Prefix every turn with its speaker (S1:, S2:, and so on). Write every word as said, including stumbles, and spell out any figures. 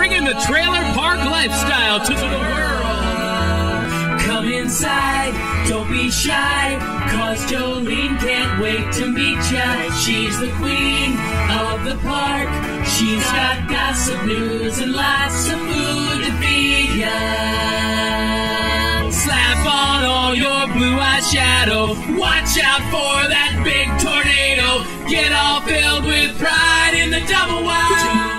S1: bringing the trailer park lifestyle to the world.
S2: Come inside, don't be shy, cause Jolene can't wait to meet ya. She's the queen of the park. She's got gossip news and lots of food to feed ya.
S1: Slap on all your blue eyeshadow. Watch out for that big tornado. Get all filled with pride in the double wide.